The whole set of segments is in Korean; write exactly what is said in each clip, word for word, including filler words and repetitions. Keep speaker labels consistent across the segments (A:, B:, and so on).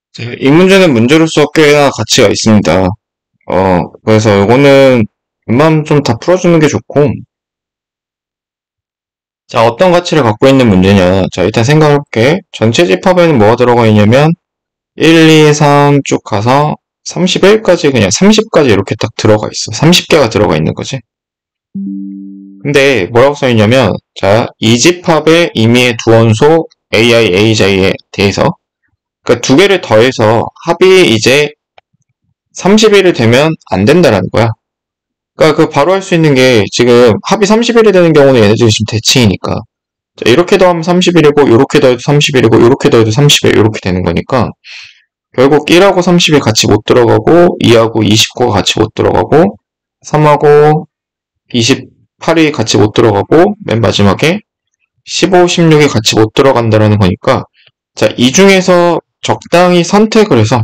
A: 네, 이 문제는 문제로서 꽤나 가치가 있습니다. 어, 그래서 이거는 웬만하면 좀 다 풀어주는 게 좋고, 자, 어떤 가치를 갖고 있는 문제냐. 자, 일단 생각해볼게. 전체 집합에는 뭐가 들어가 있냐면, 일, 이, 삼 쭉 가서 삼십일까지 그냥 삼십까지 이렇게 딱 들어가 있어. 삼십 개가 들어가 있는 거지. 근데 뭐라고 써있냐면, 자, 이 집합의 임의의 두 원소 에이아이, 에이제이에 대해서, 그러니까 두 개를 더해서 합이 이제 삼십일이 되면 안 된다라는 거야. 그러니까 그 바로 할 수 있는 게 지금 합이 삼십일이 되는 경우는 얘네들이 지금 대칭이니까. 자, 이렇게 더하면 삼십일이고, 이렇게 더해도 삼십일이고, 이렇게 더해도 삼십일, 이렇게 되는 거니까, 결국 일하고 삼십이 같이 못 들어가고, 이하고 이십구가 같이 못 들어가고, 삼하고 이십팔이 같이 못 들어가고, 맨 마지막에 십오, 십육이 같이 못 들어간다라는 거니까, 자, 이 중에서 적당히 선택을 해서,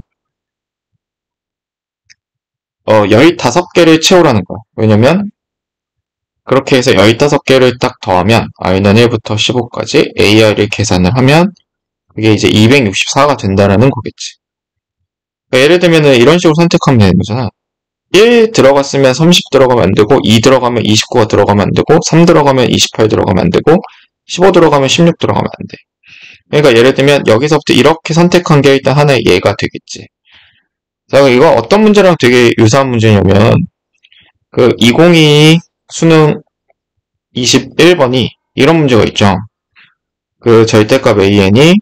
A: 어, 십오 개를 채우라는 거야. 왜냐면, 그렇게 해서 십오 개를 딱 더하면 i는 일부터 십오까지 에이아이를 계산을 하면 그게 이제 이백육십사가 된다라는 거겠지. 그러니까 예를 들면 이런 식으로 선택하면 되는 거잖아. 일 들어갔으면 삼십 들어가면 안 되고, 이 들어가면 이십구가 들어가면 안 되고, 삼 들어가면 이십팔 들어가면 안 되고, 십오 들어가면 십육 들어가면 안 돼. 그러니까 예를 들면 여기서부터 이렇게 선택한 게 일단 하나의 예가 되겠지. 자, 이거 어떤 문제랑 되게 유사한 문제냐면 그 이천이십이 수능 이십일 번이 이런 문제가 있죠. 그 절대값 an이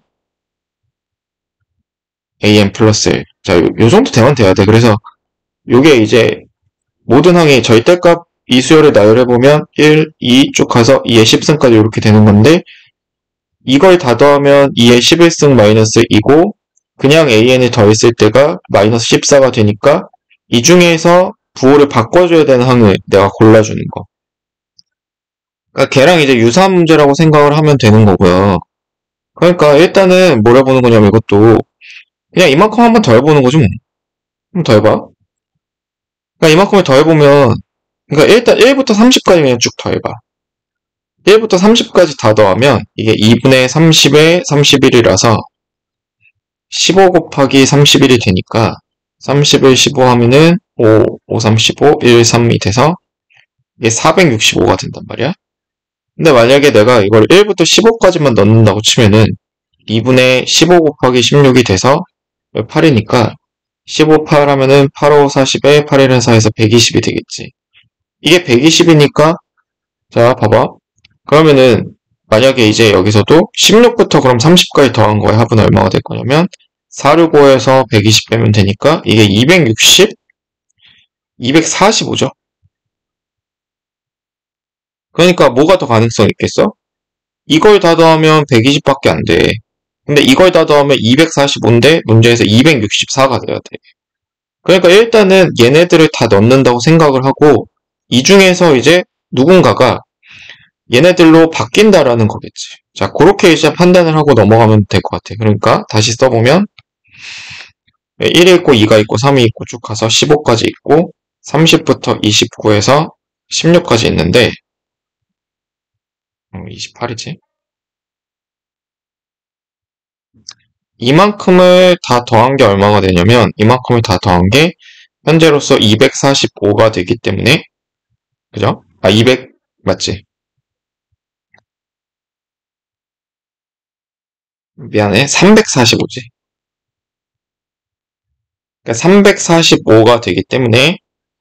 A: an 플러스 일. 자, 요, 요 정도 되면 돼야 돼. 그래서 요게 이제 모든 항의 절대값 이 수열을 나열해보면 일, 이 쭉 가서 이의 십 승까지 이렇게 되는 건데 이걸 다 더하면 이의 십일 승 마이너스 이고 그냥 an을 더했을 때가 마이너스 십사가 되니까 이 중에서 부호를 바꿔줘야 되는 항을 내가 골라주는 거. 그러니까 걔랑 이제 유사한 문제라고 생각을 하면 되는 거고요. 그러니까 일단은 뭘 해보는 거냐면 이것도 그냥 이만큼 한번 더 해보는 거지 뭐. 한번 더 해봐. 그러니까 이만큼을 더 해보면 그러니까 일단 일부터 삼십까지 그냥 쭉 더 해봐. 일부터 삼십까지 다 더하면 이게 이분의 삼십에 삼십일이라서 십오 곱하기 삼십일이 되니까 삼십일, 십오 하면은 오, 오, 삼, 십오, 일, 삼이 돼서 이게 사백육십오가 된단 말이야. 근데 만약에 내가 이걸 일부터 십오까지만 넣는다고 치면은 이분의 십오 곱하기 십육이 돼서 팔이니까 십오, 팔 하면은 팔, 오, 사십에 팔, 일은 사에서 백이십이 되겠지. 이게 백이십이니까 자 봐봐. 그러면은 만약에 이제 여기서도 십육부터 그럼 삼십까지 더한 거의 합은 얼마가 될 거냐면 사백육십오에서 백이십 빼면 되니까 이게 이백육십, 이백사십오죠. 그러니까 뭐가 더 가능성 있겠어? 이걸 다 더하면 백이십밖에 안 돼. 근데 이걸 다 더하면 이백사십오인데 문제에서 이백육십사가 돼야 돼. 그러니까 일단은 얘네들을 다 넣는다고 생각을 하고 이 중에서 이제 누군가가 얘네들로 바뀐다라는 거겠지. 자, 그렇게 이제 판단을 하고 넘어가면 될 것 같아. 그러니까 다시 써보면 일이 있고 이가 있고 삼이 있고 쭉 가서 십오까지 있고 삼십부터 이십구에서 십육까지 있는데 이십팔이지. 이만큼을 다 더한 게 얼마가 되냐면 이만큼을 다 더한 게 현재로서 이백사십오가 되기 때문에 그죠? 아 이백 맞지? 미안해 삼백사십오지. 그러니까 삼백사십오가 되기 때문에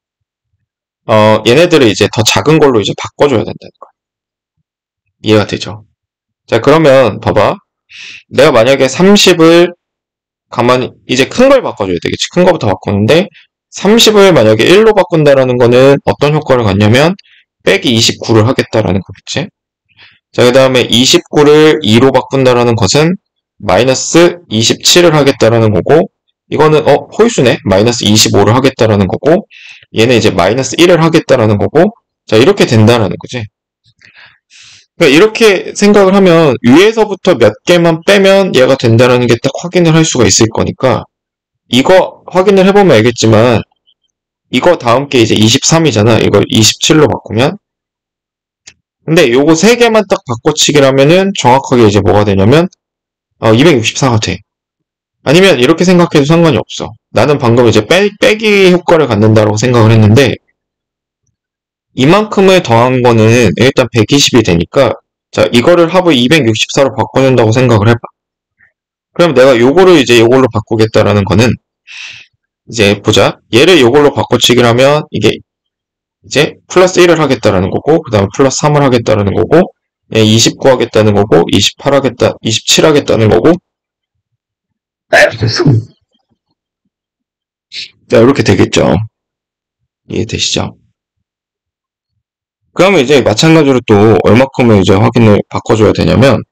A: 어 얘네들을 이제 더 작은 걸로 이제 바꿔줘야 된다는 거야. 이해가 되죠? 자 그러면 봐봐. 내가 만약에 삼십을 가만히 이제 큰 걸 바꿔줘야 되겠지. 큰 거부터 바꾸는데 삼십을 만약에 일로 바꾼다라는 거는 어떤 효과를 갖냐면 빼기 이십구를 하겠다라는 거겠지. 자, 그 다음에 이십구를 이로 바꾼다라는 것은 마이너스 이십칠을 하겠다라는 거고 이거는 어 홀수네. 마이너스 이십오를 하겠다라는 거고 얘는 이제 마이너스 일을 하겠다라는 거고 자 이렇게 된다라는 거지. 그러니까 이렇게 생각을 하면 위에서부터 몇 개만 빼면 얘가 된다라는 게 딱 확인을 할 수가 있을 거니까 이거 확인을 해보면 알겠지만 이거 다음 게 이제 이십삼이잖아. 이걸 이십칠로 바꾸면 근데 요거 세 개만 딱 바꿔치기를 하면은 정확하게 이제 뭐가 되냐면 어, 이백육십사가 돼. 아니면 이렇게 생각해도 상관이 없어. 나는 방금 이제 빼, 빼기 효과를 갖는다고 생각을 했는데 이만큼을 더한 거는 일단 백이십이 되니까 자 이거를 합을 이백육십사로 바꿔준다고 생각을 해봐. 그럼 내가 요거를 이제 요걸로 바꾸겠다라는 거는 이제 보자. 얘를 요걸로 바꿔치기를 하면 이게 이제 플러스 일을 하겠다라는 거고 그 다음에 플러스 삼을 하겠다라는 거고 이십구 하겠다는 거고 이십팔 하겠다 이십칠 하겠다는 거고 자 이렇게 되겠죠. 이해되시죠? 그러면 이제 마찬가지로 또 얼마큼을 이제 확인을 바꿔줘야 되냐면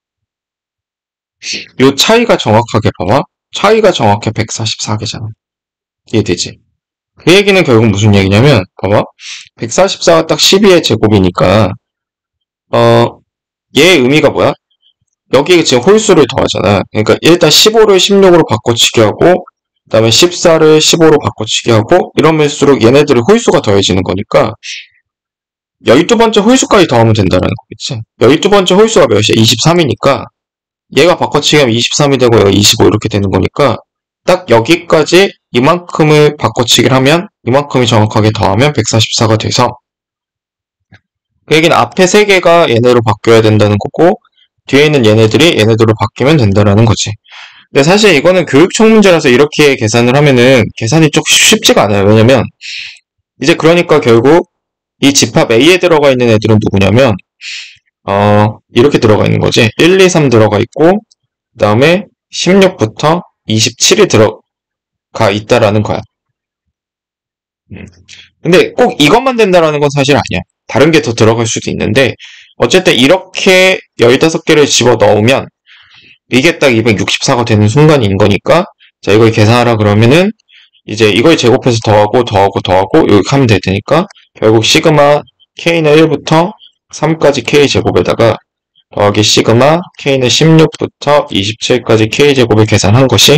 A: 요 차이가 정확하게 봐봐. 차이가 정확히 백사십사 개잖아. 이해되지? 그 얘기는 결국 무슨 얘기냐면 봐봐. 백사십사가 딱 십이의 제곱이니까 어, 얘의 의미가 뭐야? 여기 지금 홀수를 더하잖아. 그러니까 일단 십오를 십육으로 바꿔치기 하고 그 다음에 십사를 십오로 바꿔치기 하고 이러면수록 얘네들의 홀수가 더해지는 거니까 열두 번째 홀수까지 더하면 된다는 거겠지. 열두 번째 홀수가 몇이야? 이십삼이니까 얘가 바꿔치기 하면 이십삼이 되고 얘가 이십오 이렇게 되는 거니까 딱 여기까지 이만큼을 바꿔치기를 하면 이만큼이 정확하게 더하면 백사십사가 돼서 그 얘기는 앞에 세 개가 얘네로 바뀌어야 된다는 거고 뒤에 있는 얘네들이 얘네들로 바뀌면 된다는 거지. 근데 사실 이거는 교육청 문제라서 이렇게 계산을 하면은 계산이 좀 쉽지가 않아요. 왜냐면 이제 그러니까 결국 이 집합 A에 들어가 있는 애들은 누구냐면 어 이렇게 들어가 있는 거지. 일, 이, 삼 들어가 있고 그 다음에 십육부터 이십칠이 들어가 있다라는 거야. 음. 근데 꼭 이것만 된다라는 건 사실 아니야. 다른 게 더 들어갈 수도 있는데 어쨌든 이렇게 열다섯 개를 집어넣으면 이게 딱 이백육십사가 되는 순간인 거니까 자 이걸 계산하라 그러면은 이제 이걸 제곱해서 더하고 더하고 더하고 이렇게 하면 될 테니까 결국 시그마 K는 일부터 삼까지 K제곱에다가 더하기 시그마 K는 십육부터 이십칠까지 K제곱을 계산한 것이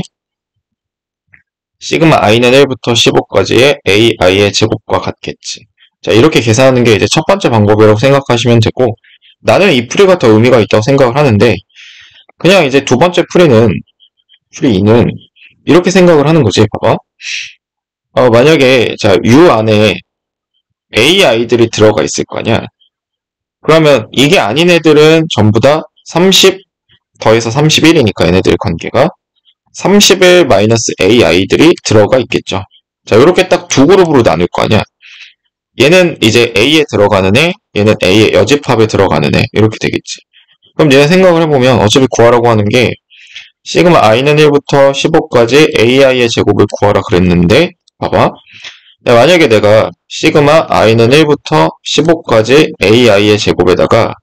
A: 시그마 I는 일부터 십오까지의 에이아이의 제곱과 같겠지. 자 이렇게 계산하는 게 이제 첫 번째 방법이라고 생각하시면 되고 나는 이 풀이가 더 의미가 있다고 생각을 하는데 그냥 이제 두 번째 풀이는 풀이 이는 이렇게 생각을 하는 거지. 봐봐. 어, 만약에 자 U 안에 에이아이들이 들어가 있을 거 아니야. 그러면 이게 아닌 애들은 전부 다 삼십 더해서 삼십일이니까 얘네들 관계가 삼십일 마이너스 에이아이들이 들어가 있겠죠. 자 이렇게 딱 두 그룹으로 나눌 거 아니야. 얘는 이제 A에 들어가는 애, 얘는 A의 여집합에 들어가는 애 이렇게 되겠지. 그럼 내가 생각을 해보면 어차피 구하라고 하는 게 시그마 I는 일부터 십오까지 에이아이의 제곱을 구하라 그랬는데 봐봐. 만약에 내가 시그마 I는 일부터 십오까지 에이아이의 제곱에다가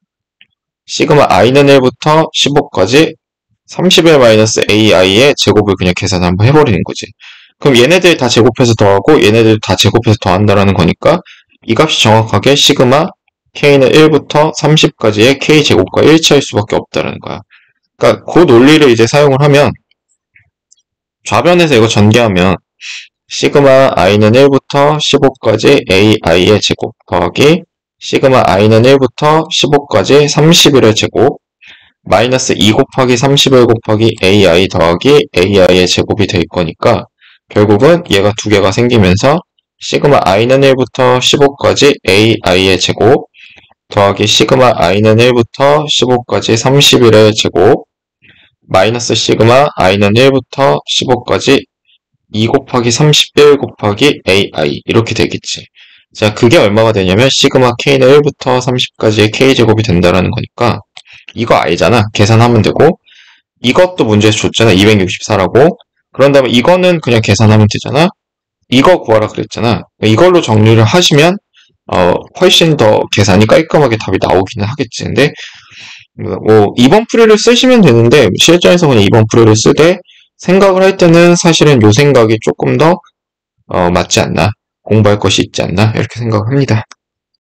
A: 시그마 I는 일부터 십오까지 삼십일 마이너스 에이아이의 제곱을 그냥 계산 한번 해버리는 거지. 그럼 얘네들 다 제곱해서 더하고 얘네들 다 제곱해서 더한다라는 거니까 이 값이 정확하게 시그마 K는 일부터 삼십까지의 K제곱과 일치할 수밖에 없다는 거야. 그러니까 그 논리를 이제 사용을 하면 좌변에서 이거 전개하면 시그마 I는 일부터 십오까지 에이아이의 제곱 더하기 시그마 I는 일부터 십오까지 삼십일의 제곱 마이너스 이 곱하기 삼십일 곱하기 에이아이 더하기 에이아이의 제곱이 될 거니까 결국은 얘가 두 개가 생기면서 시그마 I는 일부터 십오까지 에이아이의 제곱 더하기 시그마 I는 일부터 십오까지 삼십일의 제곱 마이너스 시그마 I는 일부터 십오까지 이 곱하기 삼십일 곱하기 에이아이 이렇게 되겠지. 자 그게 얼마가 되냐면 시그마 K는 일부터 삼십까지의 K제곱이 된다라는 거니까 이거 알잖아. 계산하면 되고 이것도 문제에서 줬잖아. 이백육십사라고. 그런 다음에 이거는 그냥 계산하면 되잖아. 이거 구하라 그랬잖아. 이걸로 정리를 하시면 어, 훨씬 더 계산이 깔끔하게 답이 나오기는 하겠지. 근데 뭐 이번 풀이를 쓰시면 되는데 실전에서 그냥 이번 풀이를 쓰되 생각을 할 때는 사실은 요 생각이 조금 더 어, 맞지 않나. 공부할 것이 있지 않나 이렇게 생각합니다.